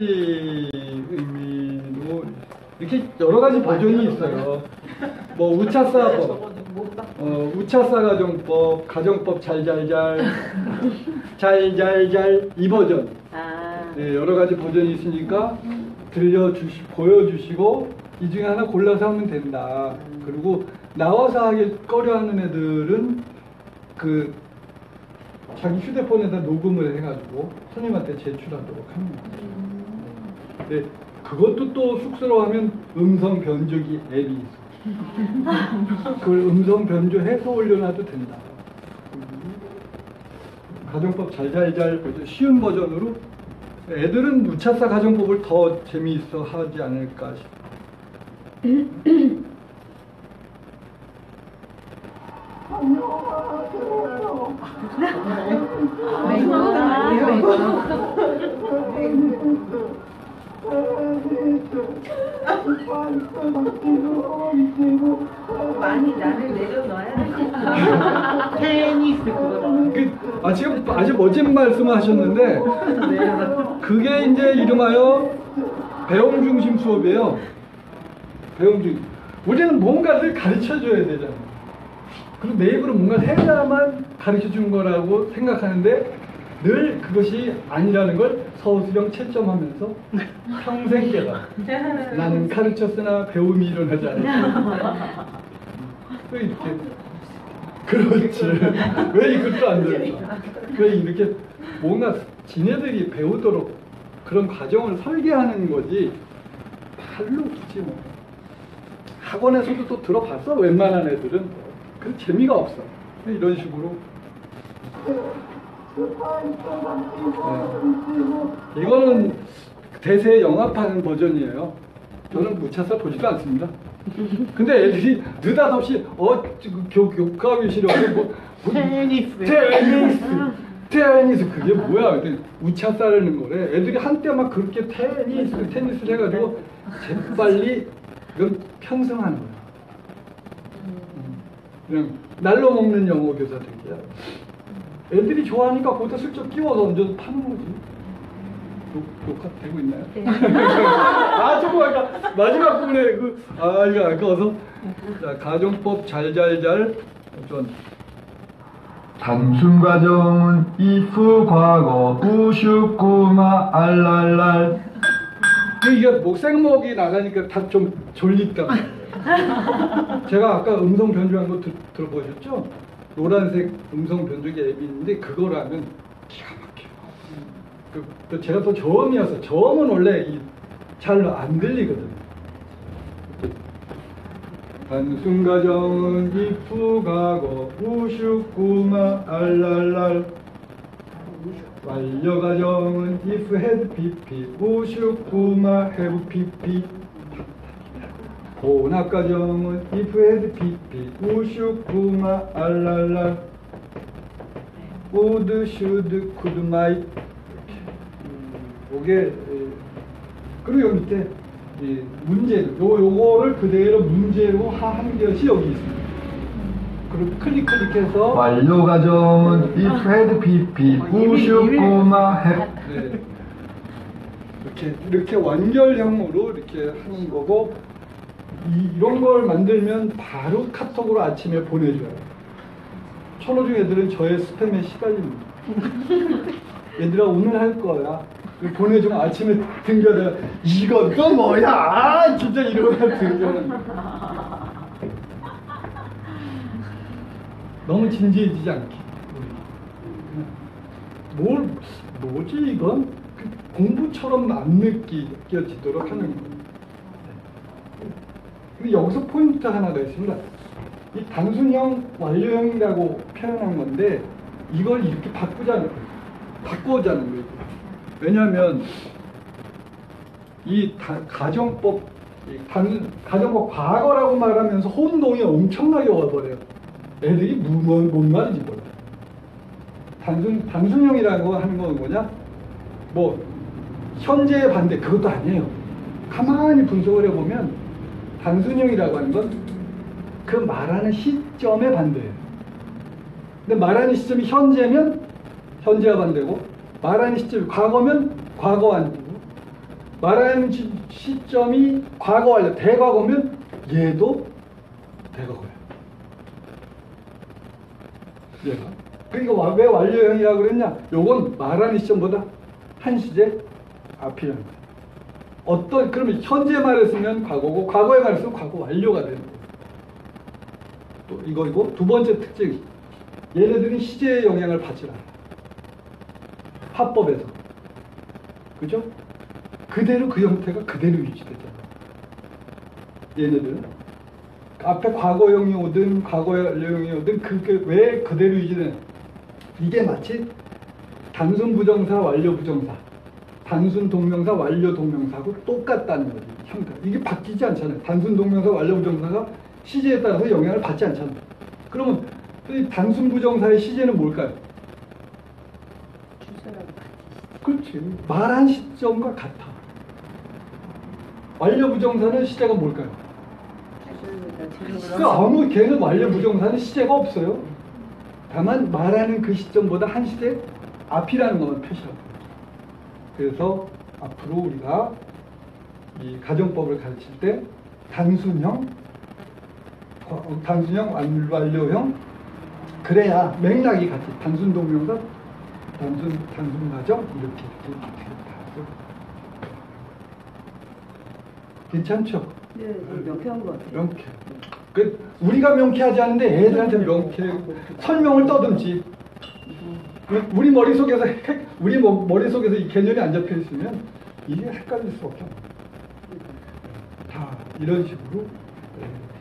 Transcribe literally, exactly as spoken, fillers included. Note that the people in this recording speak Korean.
의미로 이렇게 여러 가지 버전이 있어요. 뭐 우차사법, 어, 우차사 가정법, 가정법 잘잘잘, 잘잘잘 이 버전. 네, 여러 가지 버전이 있으니까 들려주시, 보여주시고 이 중에 하나 골라서 하면 된다. 그리고 나와서 하기 꺼려하는 애들은 그 자기 휴대폰에다 녹음을 해가지고 손님한테 제출하도록 합니다. 네, 그것도 또 쑥스러워하면 음성 변조기 앱이 있어. 그걸 음성 변조해서 올려놔도 된다. 가정법 잘잘잘 쉬운 버전으로 애들은 무차사 가정법을 더 재미있어 하지 않을까 싶어요. 많이 나를 내려놔야 돼. 테니스 그거. 그, 아, 지금 아주 멋진 말씀을 하셨는데 그게 이제 이름하여 배움 중심 수업이에요. 배움 중심. 우리는 뭔가를 가르쳐 줘야 되잖아요. 그리고 내 입으로 뭔가 해야만 가르쳐 준 거라고 생각하는데 늘 그것이 아니라는 걸 서술형 채점하면서 평생 깨달아. 나는 가르쳤으나 배움이 일어나지 않았다. 왜 이렇게 그렇지. 왜 이것도 안 될까? 왜 이렇게 뭔가 지네들이 배우도록 그런 과정을 설계하는 거지 발로 굳이 뭐 학원에서도 또 들어봤어. 웬만한 애들은 그 재미가 없어. 이런 식으로 네. 이거는 대세 영합하는 버전이에요. 저는 무차사 보지도 않습니다. 근데 애들이 느닷없이 어 교, 교과위 싫어하고 뭐, 뭐 테니스 테니스 테니스 그게 뭐야? 우차사라는 거래. 애들이 한때 막 그렇게 테니스 테니스를 해가지고 재빨리 이건 편승하는 거야. 그냥 날로 먹는 영어 교사 되기야. 애들이 좋아하니까 거기다 슬쩍 끼워서 얹어서 파는 거지. 녹, 녹화 되고 있나요? 네. 아, 조금 아까 마지막 부분에 그, 아, 이거 아까워서. 자, 가정법 잘잘잘. 전. 단순 가정은 if 과거 우슈꾸마 알랄랄. 이게 뭐 생목이 나가니까 다 좀 졸립다. 제가 아까 음성 변조한 거 들, 들어보셨죠? 노란색 음성 변조기 앱이 있는데 그거라면 기가 막혀요. 그, 또 제가 또 저음이어서 저음은 원래 잘 안 들리거든요. 단순 가정은 if 과거 우슈꾸마 알랄랄. 완료 가정은 if had pp 우슈꾸마 have pp. 혼합 가정은 if had pp 우슈꾸마 알랄랄. would should could might. 이게 그리고 여기 밑에 문제 요 요거를 그대로 문제로 한 것이 여기 있습니다. 그리고 클릭 클릭해서 완료 가정은 if had pp 우슈꾸마 have. 네. 이렇게 이렇게 완결형으로 이렇게 하는 거고. 이, 이런 걸 만들면 바로 카톡으로 아침에 보내줘요. 초로중 애들은 저의 스팸에 시달립니다. 얘들아 오늘 할 거야. 보내주면 아침에 등교하다가 이건 또 뭐야? 아, 진짜 이러고 등교하는 거야. 너무 진지해지지 않게. 뭘, 뭐지 이건? 공부처럼 안 느껴지도록 하는 거예요. 근데 여기서 포인트 하나가 있습니다. 이 단순형, 완료형이라고 표현한 건데 이걸 이렇게 바꾸자는 거예요. 바꾸자는 거예요. 왜냐하면 이 다, 가정법, 이 단, 가정법 과거라고 말하면서 혼동이 엄청나게 와버려요. 애들이 뭐, 뭔 말인지 몰라요. 단순, 단순형이라고 하는 건 뭐냐? 뭐 현재의 반대 그것도 아니에요. 가만히 분석을 해보면 단순형이라고 하는 건 그 말하는 시점의 반대예요. 근데 말하는 시점이 현재면 현재와 반대고 말하는 시점이 과거면 과거와 반대고 말하는 시, 시점이 과거 완료, 대과거면 얘도 대과거예요. 얘가. 그러니까 와- 왜 완료형이라고 그랬냐? 요건 말하는 시점보다 한 시제 앞이라는 거예요. 어떤, 그러면 현재 말을 쓰면 과거고, 과거에 말을 쓰면 과거 완료가 되는 거예요. 또 이거이고, 두 번째 특징. 얘네들은 시제의 영향을 받지 않아요. 화법에서. 그죠? 그대로 그 형태가 그대로 유지되잖아요. 얘네들은. 앞에 과거형이 오든 과거형이 오든 그게 왜 그대로 유지되냐. 이게 마치 단순 부정사, 완료 부정사, 단순 동명사, 완료 동명사하고 똑같다는 거지. 형태. 이게 바뀌지 않잖아요. 단순 동명사, 완료 부정사가 시제에 따라서 영향을 받지 않잖아요. 그러면 이 단순 부정사의 시제는 뭘까요? 주소라고 같이. 그렇지. 말한 시점과 같아. 완료 부정사는 시제가 뭘까요? 그 아무 걔는 완료 부정사는 시제가 없어요. 다만 말하는 그 시점보다 한 시제 앞이라는 것만 표시하고. 그래서 앞으로 우리가 이 가정법을 가르칠 때 단순형, 어, 단순형, 완- 완료형, 그래야 맥락이 같이 단순 동명사, 단순 단순 가정 이렇게 이렇게 되겠다. 괜찮죠? 네, 명쾌한 것 같아요. 명쾌. 그 우리가 명쾌하지 않은데 애들한테 명쾌 설명을 떠듬지. 우리 머릿속에서 핵, 우리 뭐- 머릿속에서 이 개념이 안 잡혀 있으면 이게 헷갈릴 수밖에 없어요. 다 이런 식으로